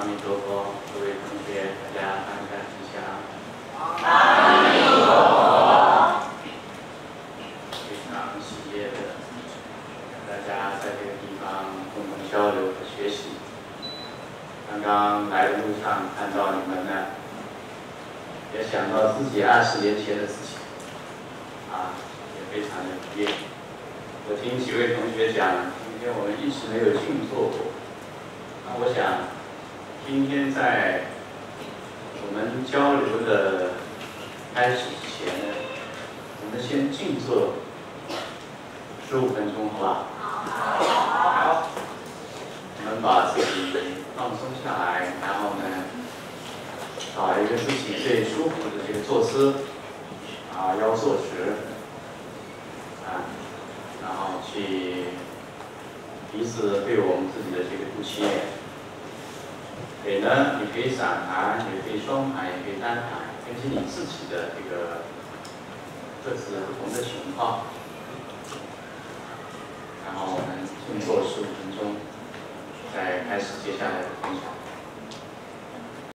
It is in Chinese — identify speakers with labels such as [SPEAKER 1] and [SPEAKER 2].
[SPEAKER 1] 阿弥陀佛，各位同学，大家放下吉祥。
[SPEAKER 2] 阿弥陀佛。
[SPEAKER 1] 非常喜悦的跟大家在这个地方共同交流和学习。刚刚来的路上看到你们呢，也想到自己20年前的事情，也非常的愉悦。我听几位同学讲，今天我们一直没有静坐过。那我想，今天在我们交流的开始之前呢，我们先静坐15分钟，好不好？好。我们把自己放松下来，然后呢，找一个自己最舒服的这个坐姿，腰坐直，然后去彼此对我们自己的这个肚脐眼。腿呢，你可以散盘，也可以双盘，也可以单盘，根据你自己的这个各自不同的情况。然后我们静坐15分钟，再开始接下来的